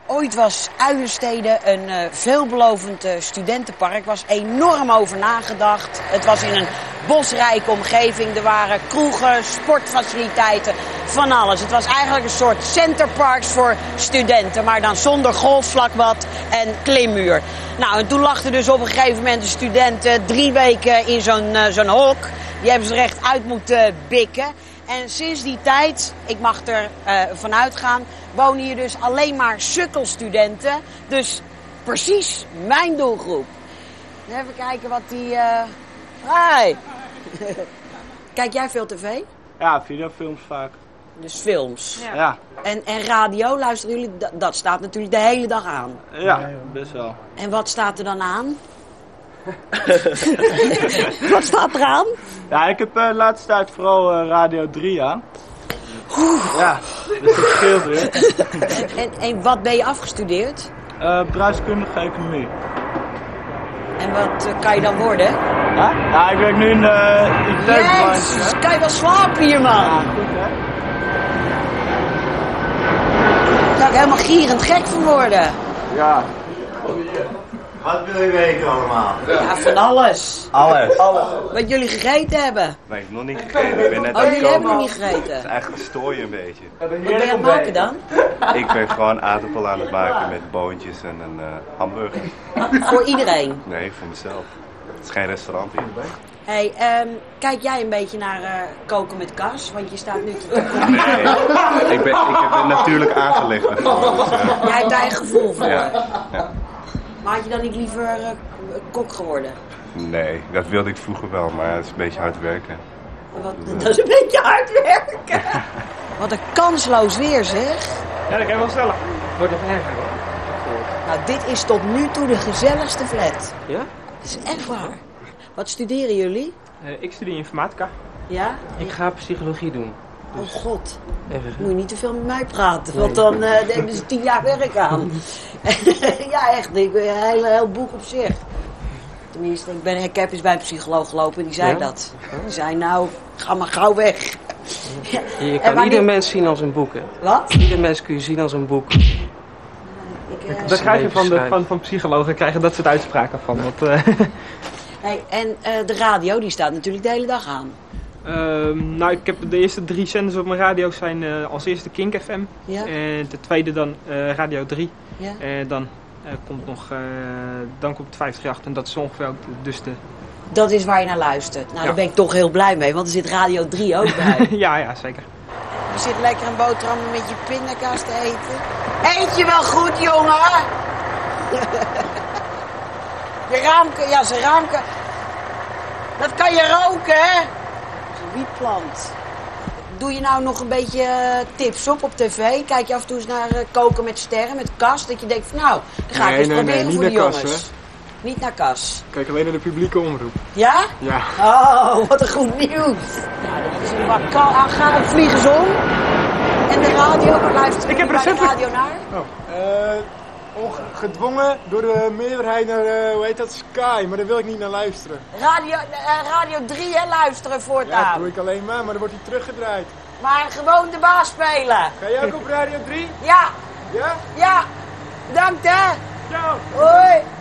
Ooit was Uilenstede een veelbelovend studentenpark. Was enorm over nagedacht. Het was in een bosrijke omgeving. Er waren kroegen, sportfaciliteiten, van alles. Het was eigenlijk een soort centerparks voor studenten. Maar dan zonder golfvlakbad en klimmuur. Nou, en toen lag er dus op een gegeven moment de studenten 3 weken in zo'n hok. Die hebben ze er echt uit moeten bikken. En sinds die tijd, ik mag er vanuit gaan, wonen hier dus alleen maar sukkelstudenten. Dus precies mijn doelgroep. Even kijken wat die... Hi! Kijk jij veel tv? Ja, videofilms vaak. Dus films. Ja. En radio, luisteren jullie? Dat staat natuurlijk de hele dag aan. Ja, best wel. En wat staat er dan aan? Wat staat er aan? Ja, ik heb de laatste tijd vooral Radio 3 aan. Ja, dus dat scheelt weer. En wat ben je afgestudeerd? Bedrijfskundige economie. En wat kan je dan worden? Ja, ik werk nu in de IT-branche. Jezus, kan je wel slapen hier, man? Ja, goed hè? Daar zou ik helemaal gierend gek van worden. Ja. Wat wil je weten allemaal? Ja, van alles. Alles. Wat jullie gegeten hebben. Nee, ik heb nog niet gegeten. Ik ben net Oh, aan het jullie hebben nog koken. niet gegeten. Het is eigenlijk stooi een beetje. Wat ben je aan het maken dan? Ik ben gewoon aardappel aan het maken met boontjes en een hamburger. Voor iedereen. Nee, voor mezelf. Het is geen restaurant hier. Hey, kijk jij een beetje naar koken met kas? Want je staat nu te Nee, ik heb het natuurlijk aangelegd ervoor. Dus, Jij hebt daar een gevoel voor. ja. Maar had je dan niet liever kok geworden? Nee, dat wilde ik vroeger wel, maar het is een beetje hard werken. Dat is een beetje hard werken. Wat een kansloos weer, zeg. Ja, dat kan je wel stellen. Wordt even erger hoor. Nou, dit is tot nu toe de gezelligste flat. Ja? Dat is echt waar. Wat studeren jullie? Ik studeer informatica. Ja? Ik ga psychologie doen. Oh god. Even. Moet je niet te veel met mij praten, want dan nemen ze 10 jaar werk aan. Ja, echt. Ik ben een heel boek op zich. Tenminste, ik heb eens bij een psycholoog gelopen en die zei dat. Die zei, nou, ga maar gauw weg. Je kan ieder mens zien als een boek, hè? Wat? Ieder mens kun je zien als een boek. Dat krijg je van psychologen, krijgen dat soort uitspraken van. Hey, en de radio, die staat natuurlijk de hele dag aan. Nou, ik heb de eerste 3 zenders op mijn radio zijn als eerste Kink FM. Ja. En de tweede dan Radio 3. Ja. En dan komt nog, dan komt het 538 en dat is ongeveer ook dus de... Dat is waar je naar luistert. Nou, daar ben ik toch heel blij mee, want er zit Radio 3 ook bij. ja, zeker. Je zit lekker een boterham met je pindakaas te eten. Eet je wel goed, jongen? Je raamke, ja, zijn raamke. Dat kan je roken, hè? Zo'n wietplant. Doe je nou nog een beetje tips op tv? Kijk je af en toe eens naar koken met sterren, met Kas? Dat je denkt van nou, dan ga ik eens proberen voor de jongens. Kas, niet naar Kas. Kijk alleen naar de publieke omroep. Ja? Ja. Oh, wat een goed nieuws. Nou, dat is een bakal. Ga vliegen ze om. En de radio, waar luistert Ik heb bij de recepten. radio naar? Gedwongen door de meerderheid naar, hoe heet dat, Sky, maar daar wil ik niet naar luisteren. Radio 3, hè, luisteren Ja, dat voortaan. doe ik alleen maar dan wordt hij teruggedraaid. Maar gewoon de baas spelen. Ga jij ook op Radio 3? Ja, Ja? ja. Bedankt, hè. Ciao! Hoi.